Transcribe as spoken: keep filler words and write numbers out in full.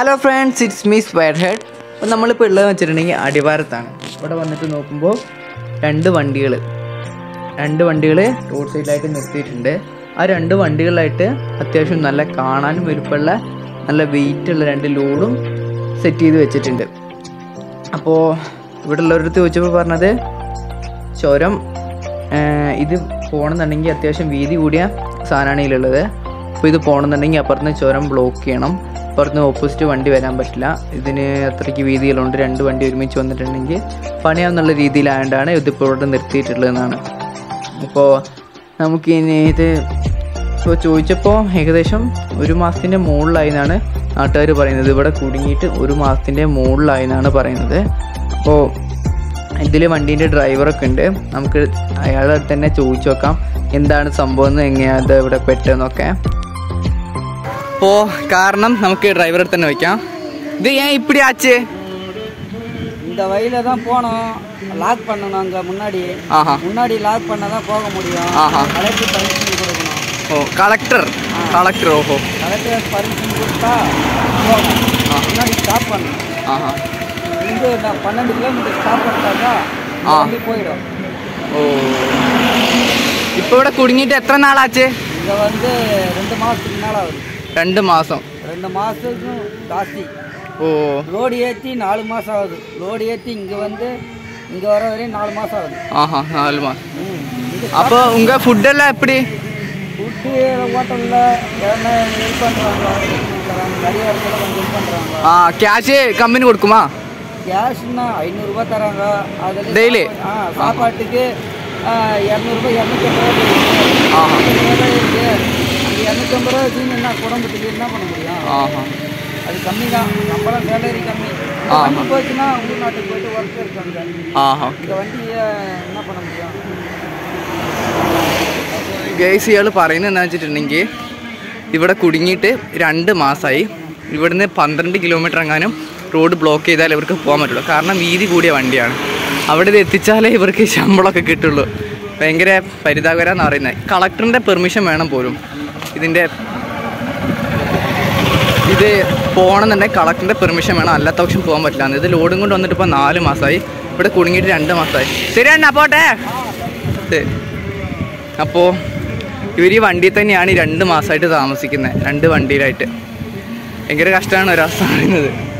Hello friends, it's me square head. അപ്പോൾ നമ്മളിപ്പോൾ ഉള്ളത് വെച്ചിട്ടുണ്ടെങ്കിൽ അടിവാരത്താണ്. ഇവിടെ വന്നിട്ട് നോക്കുമ്പോൾ രണ്ട് വണ്ടികൾ രണ്ട് വണ്ടികൾ റോഡ് സൈഡിലായിട്ട് നിർത്തിയിട്ടുണ്ട്. ആ രണ്ട് വണ്ടികളിലായിട്ട് അത്യാവശ്യം നല്ല കാണാനും വലുപ്പമുള്ള നല്ല വെയിറ്റുള്ള രണ്ട് ലോഡും സെറ്റ് ചെയ്ത് വെച്ചിട്ടുണ്ട്. അപ്പോൾ ഇവിടെ ഉള്ളവരടുത്ത് ചോദിച്ചപ്പോൾ പറഞ്ഞത് ചുരം ഇത് പോകണമെന്നുണ്ടെങ്കിൽ അത്യാവശ്യം വീതി കൂടിയ സാധനമാണ് ഇതിലുള്ളത്. അപ്പോൾ ഇത് പോകണമെന്നുണ്ടെങ്കിൽ അപ്പുറത്ത് ചുരം ബ്ലോക്ക് ചെയ്യണം. അപ്പുറത്ത് ഓപ്പോസിറ്റ് വണ്ടി വരാൻ പറ്റില്ല. ഇതിന് അത്രയ്ക്ക് വീതികളുണ്ട്. രണ്ട് വണ്ടി ഒരുമിച്ച് വന്നിട്ടുണ്ടെങ്കിൽ പണിയാവുന്നുള്ള രീതിയിലായതുകൊണ്ടാണ് ഇതിപ്പോൾ ഇവിടെ നിർത്തിയിട്ടുള്ളതെന്നാണ്. അപ്പോൾ നമുക്ക് ഇനി ഇത് ഇപ്പോൾ ചോദിച്ചപ്പോൾ ഏകദേശം ഒരു മാസത്തിൻ്റെ മുകളിലായി എന്നാണ് നാട്ടുകാർ പറയുന്നത്. ഇവിടെ കുടുങ്ങിയിട്ട് ഒരു മാസത്തിൻ്റെ മുകളിലായി എന്നാണ് പറയുന്നത്. അപ്പോൾ ഇതിൽ വണ്ടീൻ്റെ ഡ്രൈവറൊക്കെ ഉണ്ട്. നമുക്ക് അയാളുടെ അടുത്ത് തന്നെ ചോദിച്ചു നോക്കാം എന്താണ് സംഭവം, എങ്ങനെയാണ് ഇത് ഇവിടെ പെട്ടെന്നൊക്കെ. അപ്പോൾ കാരണം നമുക്ക് ഡ്ரைவர் തന്നെ வைക്കാം. இது ஏன் இப்படி ஆச்சு? இந்த வழியில தான் போனோம், லாக் பண்ணணும். அங்கே முன்னாடி முன்னாடி லாக் பண்ணால் தான் போக முடியும். கலெக்டர் பர்மிஷன் கொடுக்கணும். ஓ, கலெக்டர் கலெக்டர் ஓஹோ கலெக்டர் பர்மிஷன் கொடுத்தா போகணும். முன்னாடி ஸ்டாப் பண்ணணும். இங்கே நான் பன்னெண்டு கிலோமீட்டர் ஸ்டாப் பண்ணிட்டாக்கா வண்டி போயிடும். ஓ, இப்போ ഇവിടെ കുടുങ്ങിയിട്ട് എത്ര നാളാச்சு? இங்கே வந்து ரெண்டு மாதத்துக்கு மேலே ஆகுது. ரெண்டு மாதம் ரெண்டு மாதத்துக்கும் ஜாஸ்தி. ஓ, லோடு ஏற்றி நாலு மாதம் ஆகுது. லோடு ஏற்றி இங்கே வந்து இங்கே வர வரையும் நாலு மாதம் ஆகுது. ஆஹா, நாலு மாதம். அப்போ உங்கள் ஃபுட்டெல்லாம் எப்படி? ஃபுட்டு ஹோட்டலில் எதனா ஹெல்ப் பண்ணுறாங்க, நிறைய இடத்துல கொஞ்சம் ஹெல்ப் பண்ணுறாங்க. ஆ, கேஷு கம்பெனி கொடுக்குமா? கேஷ்னா ஐநூறுரூபா தராங்க. அதில் டெய்லி ஆ சாப்பாட்டுக்கு இரநூறுபா இரநூத்தம்பது ரூபா இருக்குது. அந்த இரநூத்தம்பது ரூபா வச்சு என்ன குடும்பத்துக்கு என்ன பண்ண முடியும்? அது கம்மி தான். நம்மளாம் சேலரி கம்மி. வண்டி போச்சுன்னா உள்நாட்டுக்கு போயிட்டு ஒர்க் இருக்காங்க. இந்த வண்டியை என்ன பண்ண முடியும்? ഗൈസ്, ഇയാൾ പറയുന്നത് എന്താ വെച്ചിട്ടുണ്ടെങ്കിൽ ഇവിടെ കുടുങ്ങിയിട്ട് രണ്ട് മാസമായി. ഇവിടുന്ന് പന്ത്രണ്ട് കിലോമീറ്റർ എങ്ങാനും റോഡ് ബ്ലോക്ക് ചെയ്താൽ ഇവർക്ക് പോകാൻ പറ്റുള്ളൂ. കാരണം വീതി കൂടിയ വണ്ടിയാണ്. അവിടെ ഇത് എത്തിച്ചാലേ ഇവർക്ക് ശമ്പളമൊക്കെ കിട്ടുള്ളൂ. ഭയങ്കര പരിതാപകരമെന്ന് പറയുന്നത്. കളക്ടറിൻ്റെ പെർമിഷൻ വേണം പോലും ഇതിൻ്റെ ഇത് പോകണമെന്നുണ്ടെങ്കിൽ കളക്ടറിൻ്റെ പെർമിഷൻ വേണം, അല്ലാത്ത പക്ഷം പോകാൻ പറ്റില്ല. ഇത് ലോഡും കൊണ്ട് വന്നിട്ട് ഇപ്പോൾ നാല് മാസമായി. ഇവിടെ കുടുങ്ങിയിട്ട് രണ്ട് മാസമായി. ശരിയാണ്, പോട്ടെ. അപ്പോൾ ഇവർ ഈ വണ്ടിയിൽ തന്നെയാണ് ഈ രണ്ട് മാസമായിട്ട് താമസിക്കുന്നത്. രണ്ട് വണ്ടിയിലായിട്ട് ഭയങ്കര കഷ്ടമാണ് ഒരവസ്ഥ പറയുന്നത്.